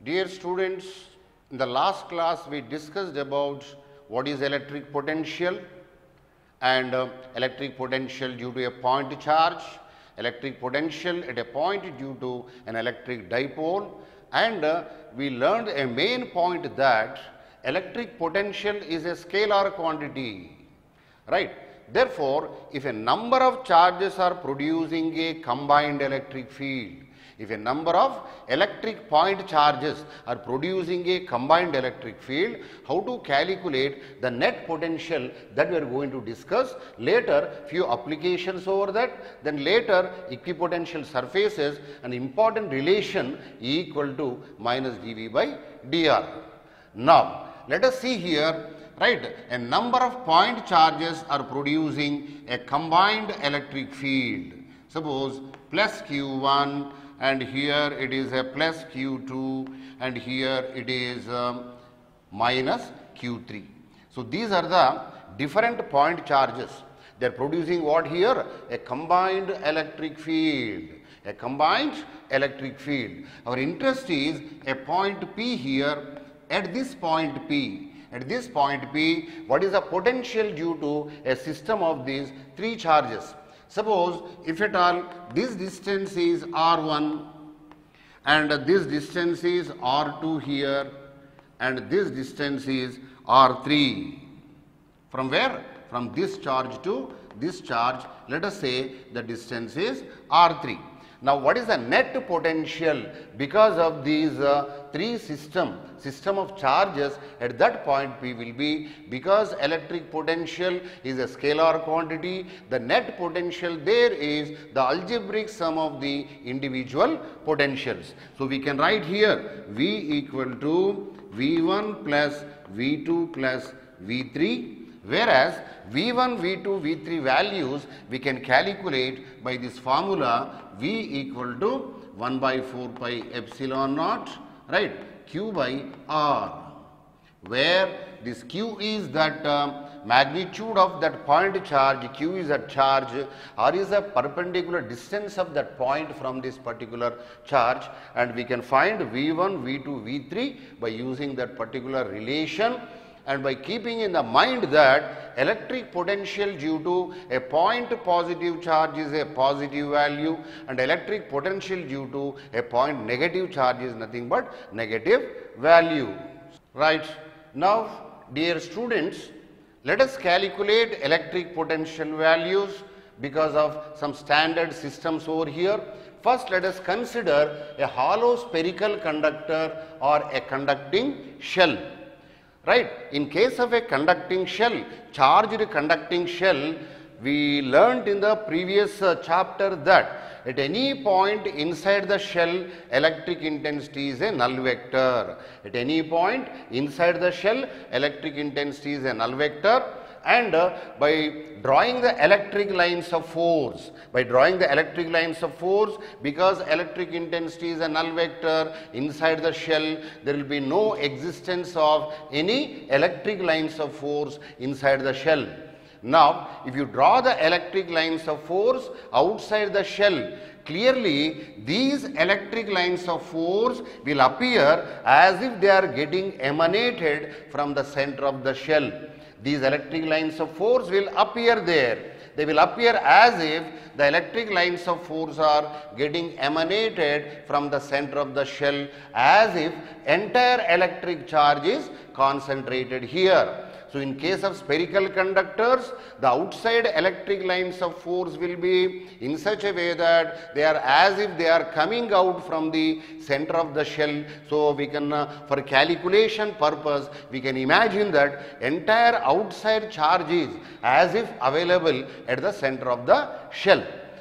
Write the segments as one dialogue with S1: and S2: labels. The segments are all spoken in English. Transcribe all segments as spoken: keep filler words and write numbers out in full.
S1: Dear students, in the last class we discussed about what is electric potential and uh, electric potential due to a point charge, electric potential at a point due to an electric dipole, and uh, we learned a main point that electric potential is a scalar quantity, right. Therefore, if a number of charges are producing a combined electric field, if a number of electric point charges are producing a combined electric field, how to calculate the net potential, that we are going to discuss later, few applications over that, then later equipotential surfaces, an important relation E equal to minus dV by dr. Now, let us see here, right, a number of point charges are producing a combined electric field. Suppose plus Q one, and here it is a plus Q two, and here it is um, minus Q three. So, these are the different point charges. They are producing what here? A combined electric field. A combined electric field. Our interest is a point P here. At this point P, at this point P, what is the potential due to a system of these three charges? Suppose if at all this distance is R one and this distance is R two here and this distance is R three. From where? From this charge to this charge, let us say the distance is R three. Now, what is the net potential because of these uh, three system, system of charges at that point P will be, because electric potential is a scalar quantity, the net potential there is the algebraic sum of the individual potentials. So, we can write here V equal to V one plus V two plus V three. Whereas V one, V two, V three values we can calculate by this formula V equal to one by four pi epsilon naught, right, Q by R, where this Q is that uh, magnitude of that point charge, Q is a charge, R is a perpendicular distance of that point from this particular charge, and we can find V one, V two, V three by using that particular relation. And by keeping in the mind that electric potential due to a point positive charge is a positive value and electric potential due to a point negative charge is nothing but negative value. Right. Now, dear students, let us calculate electric potential values because of some standard systems over here. First, let us consider a hollow spherical conductor or a conducting shell. Right. In case of a conducting shell, charged conducting shell, we learnt in the previous uh, chapter that at any point inside the shell, electric intensity is a null vector. At any point inside the shell, electric intensity is a null vector. And uh, by drawing the electric lines of force, by drawing the electric lines of force, because electric intensity is a null vector inside the shell, there will be no existence of any electric lines of force inside the shell. Now, if you draw the electric lines of force outside the shell, clearly these electric lines of force will appear as if they are getting emanated from the center of the shell. These electric lines of force will appear there. They will appear as if the electric lines of force are getting emanated from the center of the shell, as if entire electric charge is concentrated here. So, in case of spherical conductors, the outside electric lines of force will be in such a way that they are as if they are coming out from the center of the shell. So, we can uh, for calculation purpose, we can imagine that entire outside charge is as if available at the center of the shell.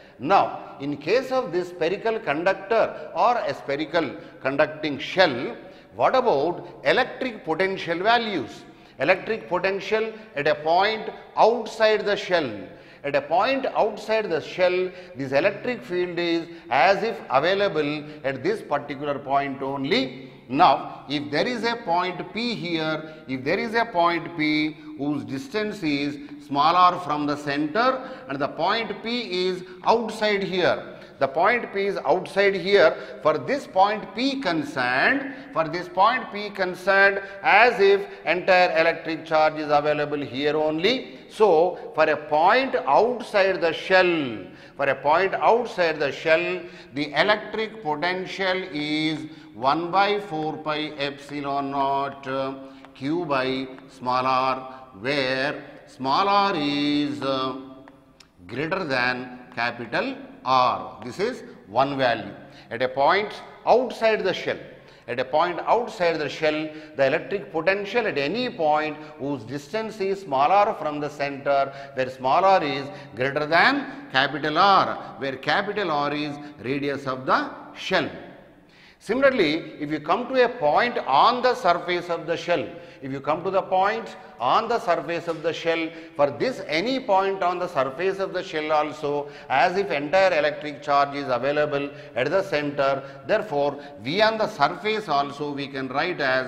S1: Now, in case of this spherical conductor or a spherical conducting shell, what about electric potential values? Electric potential at a point outside the shell. At a point outside the shell, this electric field is as if available at this particular point only. Now, if there is a point P here, if there is a point P whose distance is smaller from the center and the point P is outside here, the point P is outside here, for this point P concerned, for this point P concerned as if entire electric charge is available here only. So, for a point outside the shell, for a point outside the shell, the electric potential is one by four pi epsilon naught uh, q by small r, where small r is uh, greater than capital R. This is one value. At a point outside the shell, at a point outside the shell, the electric potential at any point whose distance is smaller from the center, where small r is greater than capital R, where capital R is radius of the shell. Similarly, if you come to a point on the surface of the shell, if you come to the point on the surface of the shell, for this any point on the surface of the shell also, as if entire electric charge is available at the center, therefore, V on the surface also we can write as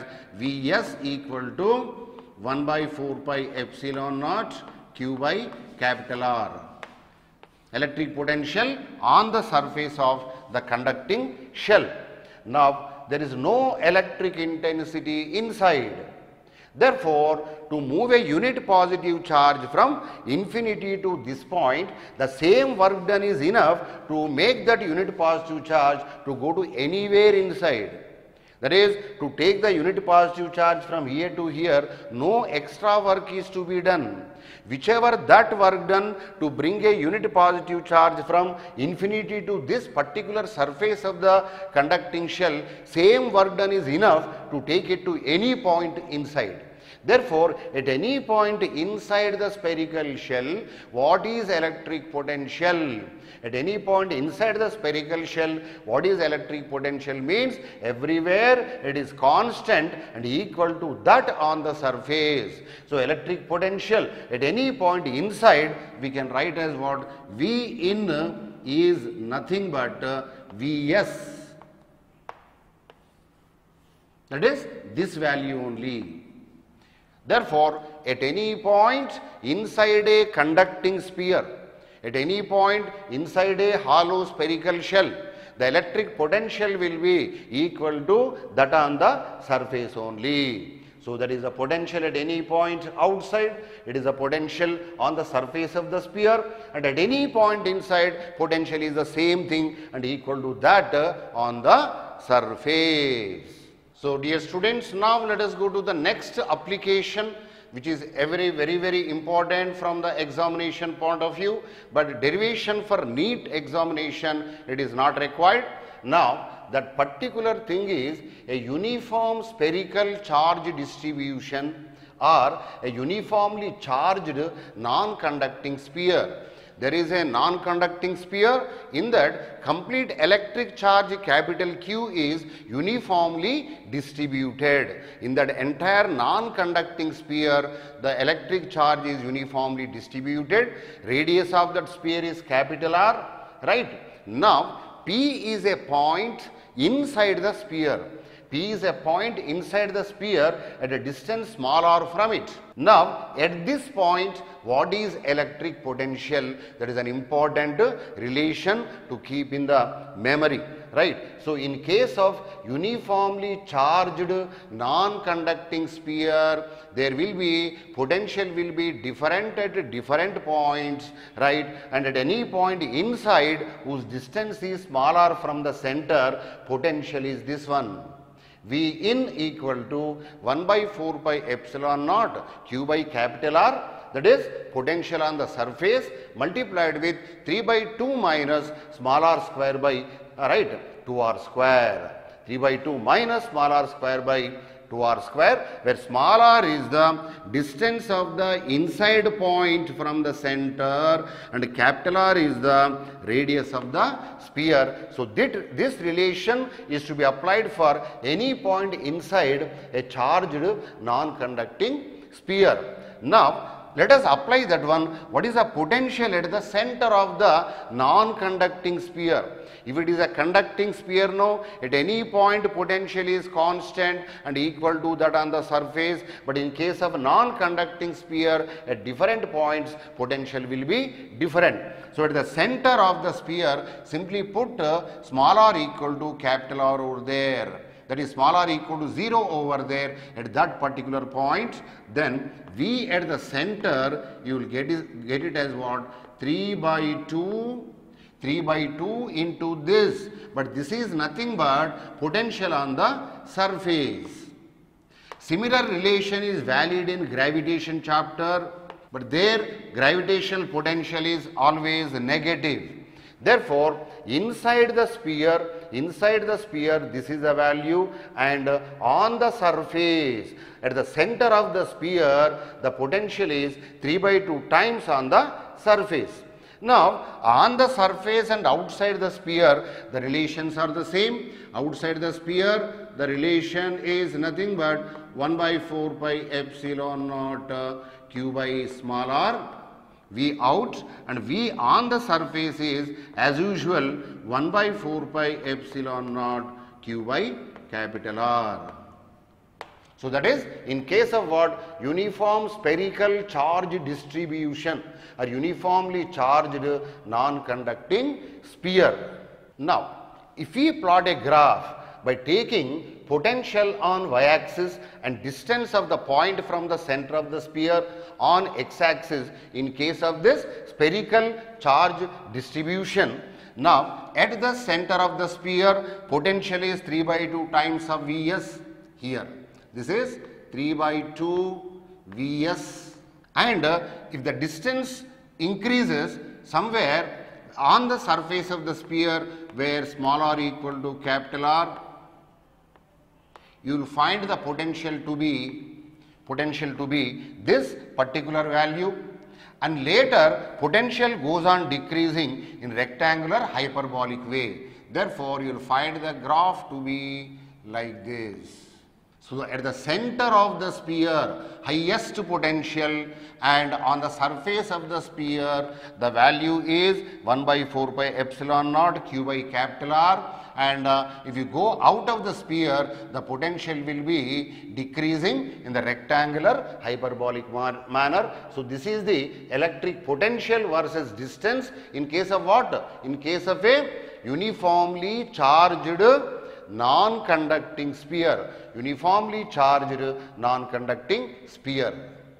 S1: Vs equal to one by four pi epsilon naught q by capital R. Electric potential on the surface of the conducting shell. Now, there is no electric intensity inside. Therefore, to move a unit positive charge from infinity to this point, the same work done is enough to make that unit positive charge to go to anywhere inside. That is, to take the unit positive charge from here to here, no extra work is to be done. Whichever that work done to bring a unit positive charge from infinity to this particular surface of the conducting shell, same work done is enough to take it to any point inside. Therefore, at any point inside the spherical shell, what is electric potential? At any point inside the spherical shell, what is electric potential means everywhere it is constant and equal to that on the surface. So, electric potential at any point inside we can write as what? V in is nothing but uh, Vs. That is this value only. Therefore, at any point inside a conducting sphere, at any point inside a hollow spherical shell, the electric potential will be equal to that on the surface only. So, that is a potential at any point outside, it is a potential on the surface of the sphere, and at any point inside, potential is the same thing and equal to that on the surface. So, dear students, now let us go to the next application, which is very, very, very important from the examination point of view, but derivation for NEET examination, it is not required. Now, that particular thing is a uniform spherical charge distribution or a uniformly charged non-conducting sphere. There is a non-conducting sphere, in that complete electric charge capital Q is uniformly distributed. In that entire non-conducting sphere, the electric charge is uniformly distributed. Radius of that sphere is capital R, right? Now, P is a point inside the sphere. P is a point inside the sphere at a distance small r from it. Now, at this point, what is electric potential? That is an important relation to keep in the memory, right? So, in case of uniformly charged non-conducting sphere, there will be potential will be different at different points, right? And at any point inside whose distance is smaller from the center, potential is this one. V in equal to one by four pi epsilon naught q by capital R, that is potential on the surface multiplied with three by two minus small r square by uh, right two r square, three by two minus small r square by two r square, where small r is the distance of the inside point from the center and capital R is the radius of the sphere. So, that, this relation is to be applied for any point inside a charged non-conducting sphere. Now, let us apply that one. What is the potential at the center of the non-conducting sphere? If it is a conducting sphere, no, at any point potential is constant and equal to that on the surface, but in case of non-conducting sphere, at different points potential will be different. So at the center of the sphere, simply put uh, small r equal to capital R over there. That is small r equal to zero over there at that particular point. Then V at the center, you will get it, get it as what? three by two, three by two into this, but this is nothing but potential on the surface. Similar relation is valid in gravitation chapter, but there gravitational potential is always negative. Therefore, inside the sphere, inside the sphere this is the value, and uh, on the surface at the center of the sphere the potential is three by two times on the surface. Now, on the surface and outside the sphere the relations are the same. Outside the sphere the relation is nothing but one by four pi epsilon naught uh, q by small r V out, and V on the surface is as usual one by four pi epsilon naught q by capital R. So that is in case of what? Uniform spherical charge distribution or uniformly charged non-conducting sphere. Now, if we plot a graph by taking potential on y-axis and distance of the point from the center of the sphere on x-axis in case of this spherical charge distribution. Now, at the center of the sphere potential is three by two times of Vs here. This is three by two Vs, and uh, if the distance increases somewhere on the surface of the sphere where small r equal to capital R, you will find the potential to be potential to be this particular value, and later potential goes on decreasing in rectangular hyperbolic way. Therefore, you will find the graph to be like this. So, at the center of the sphere highest potential, and on the surface of the sphere the value is one by four pi epsilon naught q by capital R, and uh, if you go out of the sphere the potential will be decreasing in the rectangular hyperbolic manner. So, this is the electric potential versus distance in case of what? In case of a uniformly charged non-conducting sphere, uniformly charged non-conducting sphere.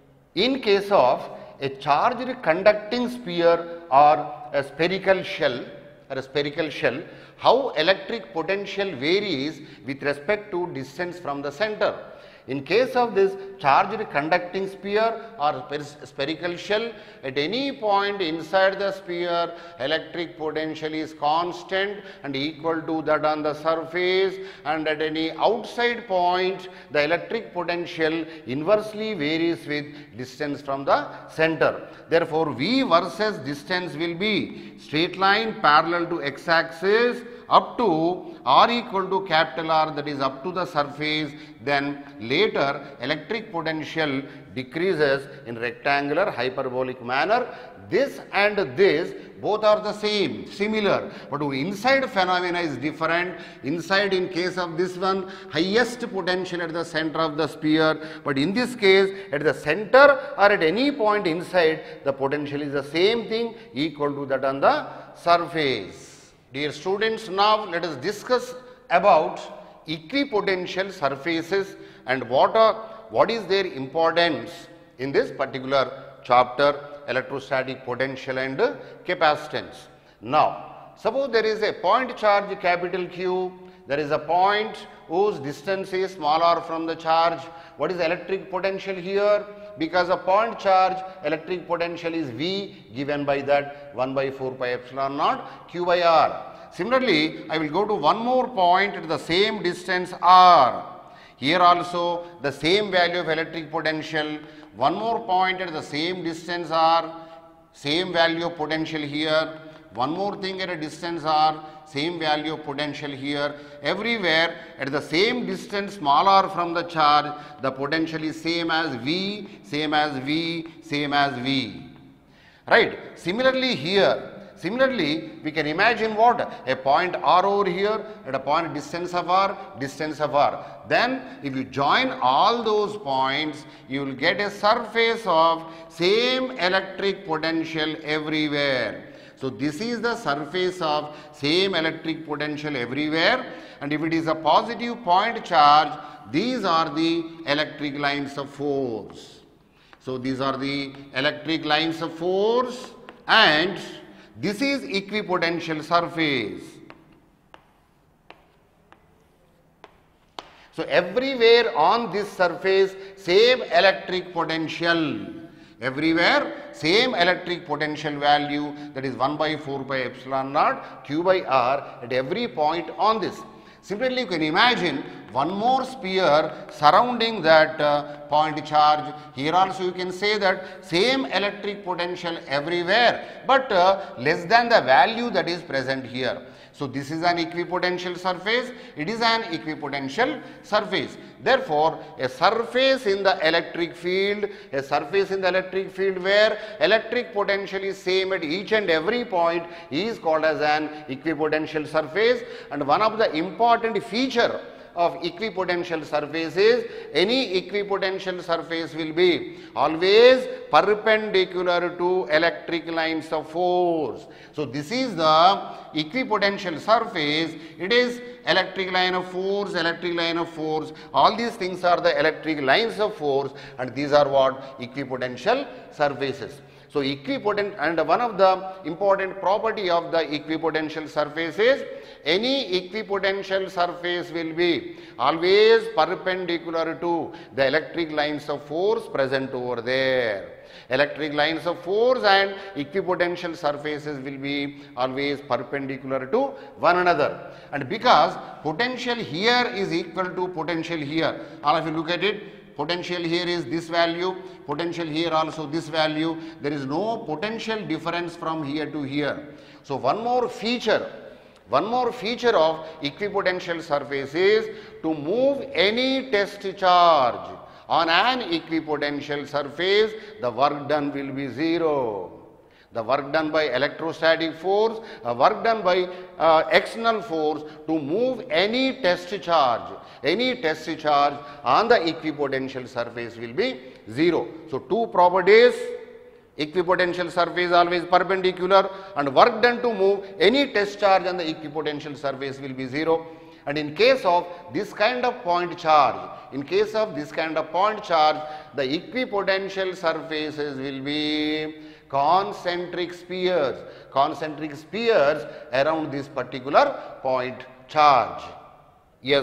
S1: In case of a charged conducting sphere or a spherical shell or a spherical shell, how electric potential varies with respect to distance from the center. In case of this charged conducting sphere or spherical shell, at any point inside the sphere electric potential is constant and equal to that on the surface, and at any outside point the electric potential inversely varies with distance from the center. Therefore, V versus distance will be straight line parallel to x-axis up to r equal to capital R, that is up to the surface. Then later electric potential decreases in rectangular hyperbolic manner. This and this both are the same, similar, but inside phenomena is different. Inside, in case of this one, highest potential at the center of the sphere, but in this case at the center or at any point inside the potential is the same thing, equal to that on the surface. Dear students, now let us discuss about equipotential surfaces and what are what is their importance in this particular chapter, electrostatic potential and capacitance. Now, suppose there is a point charge capital Q, there is a point whose distance is small r from the charge. What is electric potential here? Because a point charge electric potential is V, given by that one by four pi epsilon naught q by r. Similarly, I will go to one more point at the same distance r. Here also the same value of electric potential. One more point at the same distance r, same value of potential here. One more thing at a distance r, same value of potential here. Everywhere at the same distance smaller from the charge, the potential is same as V, same as V, same as V. Right. Similarly here, similarly we can imagine what? A point r over here at a point distance of r, distance of r. Then if you join all those points, you will get a surface of same electric potential everywhere. So this is the surface of same electric potential everywhere, and if it is a positive point charge, these are the electric lines of force. So these are the electric lines of force, and this is equipotential surface. So everywhere on this surface same electric potential, everywhere same electric potential value, that is one by four pi epsilon naught q by r at every point on this. Similarly, you can imagine one more sphere surrounding that uh, point charge. Here also you can say that same electric potential everywhere, but uh, less than the value that is present here. So this is an equipotential surface, it is an equipotential surface. Therefore, a surface in the electric field, a surface in the electric field where electric potential is same at each and every point is called as an equipotential surface. And one of the important feature of equipotential surface is any equipotential surface will be always perpendicular to electric lines of force. So this is the equipotential surface, it is electric line of force, electric line of force, all these things are the electric lines of force, and these are what? Equipotential surfaces. So equipotent, and one of the important property of the equipotential surface is any equipotential surface will be always perpendicular to the electric lines of force present over there. Electric lines of force and equipotential surfaces will be always perpendicular to one another. And because potential here is equal to potential here, all of you look at it, potential here is this value, potential here also this value, there is no potential difference from here to here. So one more feature, one more feature of equipotential surface is to move any test charge on an equipotential surface, the work done will be zero. The work done by electrostatic force, uh, work done by uh, external force to move any test charge, any test charge on the equipotential surface will be zero. So two properties, equipotential surface always perpendicular, and work done to move any test charge on the equipotential surface will be zero. And in case of this kind of point charge, in case of this kind of point charge, the equipotential surfaces will be concentric spheres, concentric spheres around this particular point charge. Yes.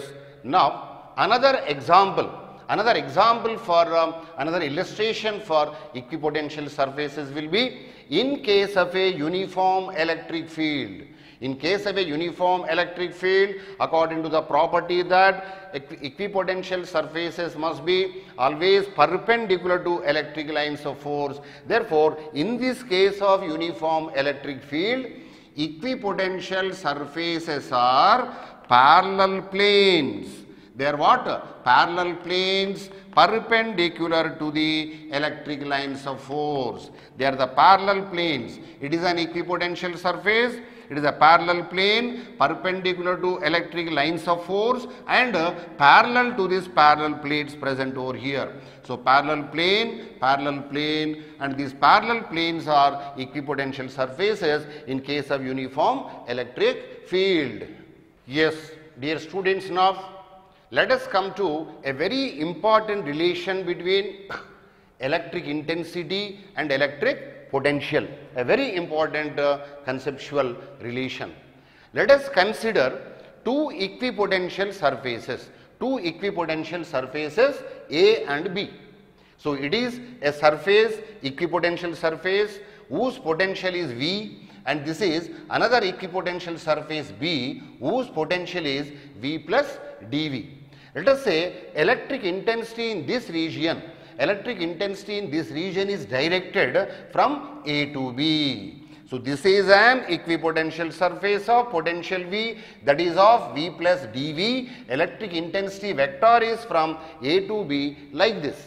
S1: Now another example, another example for um, another illustration for equipotential surfaces will be in case of a uniform electric field. In case of a uniform electric field, according to the property that equipotential surfaces must be always perpendicular to electric lines of force. Therefore, in this case of uniform electric field, equipotential surfaces are parallel planes. They are what? Parallel planes perpendicular to the electric lines of force. They are the parallel planes. It is an equipotential surface. It is a parallel plane perpendicular to electric lines of force and uh, parallel to these parallel plates present over here. So parallel plane, parallel plane, and these parallel planes are equipotential surfaces in case of uniform electric field. Yes, dear students, now let us come to a very important relation between electric intensity and electric potential, a very important uh, conceptual relation. Let us consider two equipotential surfaces, two equipotential surfaces A and B. So it is a surface, equipotential surface whose potential is V, and this is another equipotential surface B whose potential is V plus dV. Let us say electric intensity in this region, electric intensity in this region is directed from A to B. So So this is an equipotential surface of potential V, that is of V plus dV. Electric intensity vector is from A to B like this.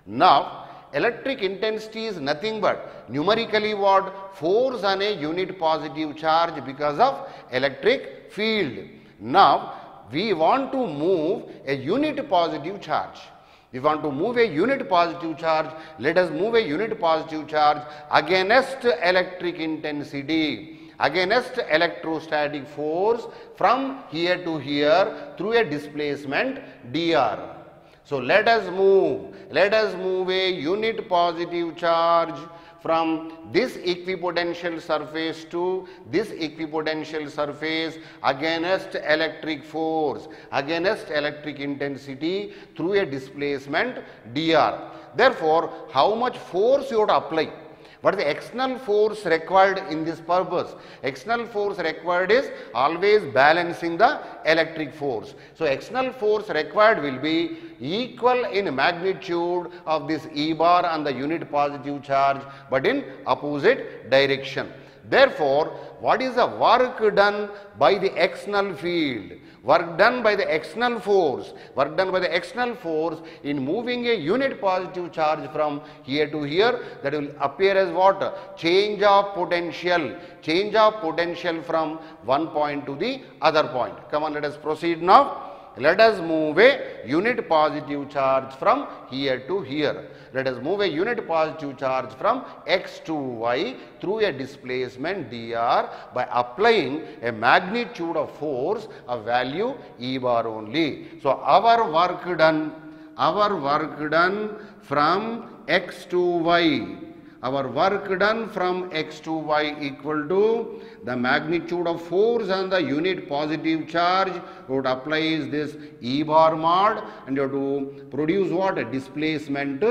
S1: Now electric intensity is nothing but numerically what? Force on a unit positive charge because of electric field. Now we want to move a unit positive charge. We want to move a unit positive charge. Let us move a unit positive charge against electric intensity, against electrostatic force from here to here through a displacement dr. So let us move, let us move a unit positive charge from this equipotential surface to this equipotential surface against electric force, against electric intensity through a displacement dr. Therefore, how much force you have to apply? What is the external force required in this purpose? External force required is always balancing the electric force. So external force required will be equal in magnitude of this E bar on the unit positive charge, but in opposite direction. Therefore, what is the work done by the external field? Work done by the external force, work done by the external force in moving a unit positive charge from here to here, that will appear as what? Change of potential, change of potential from one point to the other point. Come on, let us proceed now. Let us move a unit positive charge from here to here. Let us move a unit positive charge from x to y through a displacement dr by applying a magnitude of force of value E bar only. So our work done, our work done from x to y, our work done from x to y equal to the magnitude of force on the unit positive charge. You would apply is this E bar mod, and you have to produce what? A displacement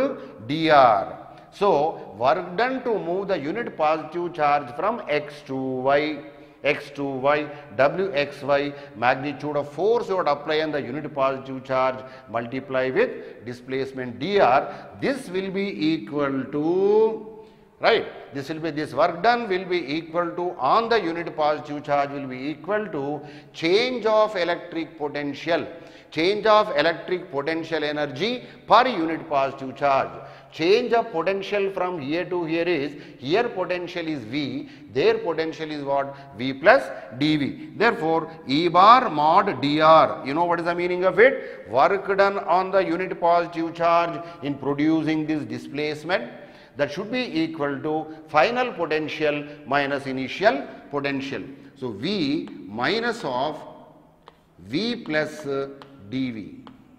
S1: dr. So work done to move the unit positive charge from x to y, x to y, wxy, magnitude of force you would apply on the unit positive charge, multiply with displacement dr. This will be equal to, right, this will be, this work done will be equal to, on the unit positive charge will be equal to change of electric potential, change of electric potential energy per unit positive charge. Change of potential from here to here is, here potential is V, there potential is what? V plus dV. Therefore, E bar mod dr, you know what is the meaning of it? Work done on the unit positive charge in producing this displacement, that should be equal to final potential minus initial potential. So V minus of V plus dV.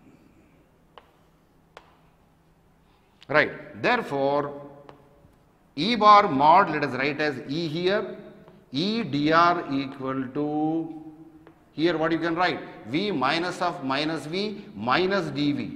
S1: Right. Therefore, E bar mod, let us write as E here, E dr equal to, here what you can write? V minus of minus V minus dV.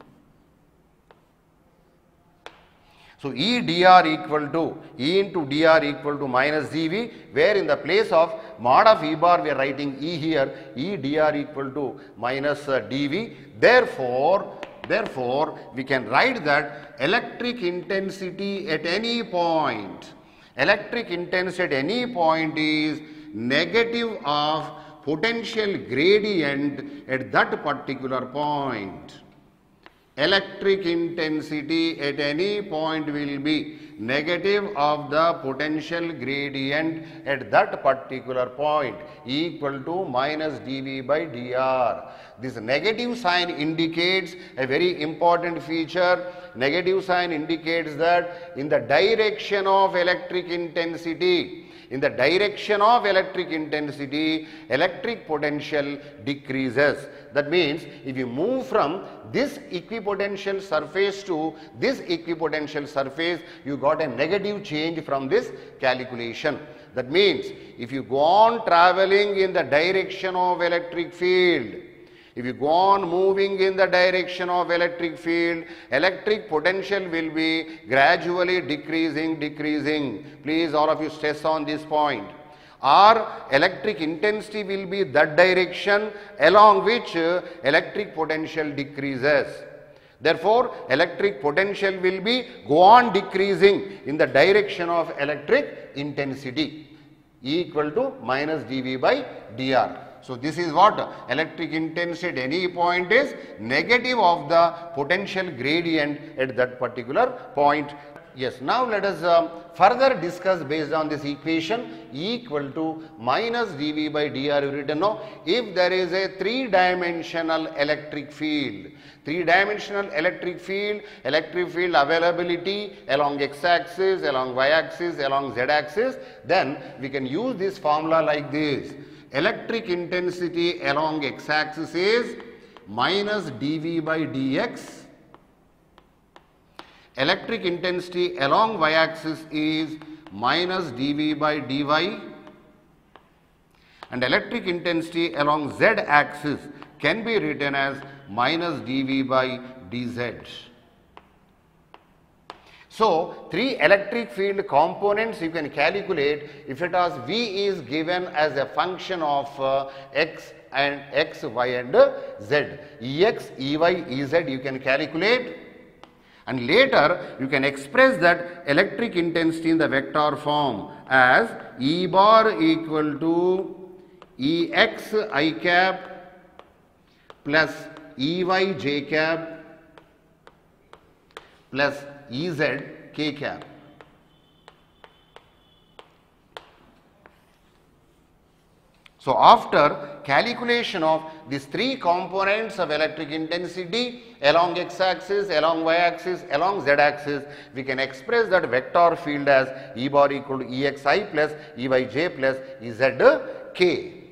S1: So E dr equal to, E into dr equal to minus dV, where in the place of mod of E bar we are writing E here, E dr equal to minus uh, dV. Therefore, therefore we can write that electric intensity at any point, electric intensity at any point is negative of potential gradient at that particular point. Electric intensity at any point will be negative of the potential gradient at that particular point, equal to minus dV by dr. This negative sign indicates a very important feature. Negative sign indicates that in the direction of electric intensity, in the direction of electric intensity, electric potential decreases. That means if you move from this equipotential surface to this equipotential surface, you got a negative change from this calculation. That means if you go on traveling in the direction of electric field, if you go on moving in the direction of electric field, electric potential will be gradually decreasing, decreasing. Please all of you stress on this point. Or electric intensity will be that direction along which uh, electric potential decreases. Therefore, electric potential will be go on decreasing in the direction of electric intensity, E equal to minus dV by dr. So, this is what electric intensity at any point is negative of the potential gradient at that particular point. Yes, now let us uh, further discuss based on this equation E equal to minus dV by dr. You written now, if there is a three dimensional electric field, three dimensional electric field, electric field availability along x axis, along y axis, along z axis, then we can use this formula like this. Electric intensity along x axis is minus dV by dx. Electric intensity along y axis is minus dV by dy, and electric intensity along z axis can be written as minus dV by dz. So, three electric field components you can calculate if it was V is given as a function of uh, x and x, y and uh, z. Ex, Ey, Ez you can calculate, and later you can express that electric intensity in the vector form as E bar equal to Ex I cap plus Ey j cap plus Ez k cap. So, after calculation of these three components of electric intensity along x axis, along y axis, along z axis, we can express that vector field as E bar equal to Exi plus Ey j plus Ez k.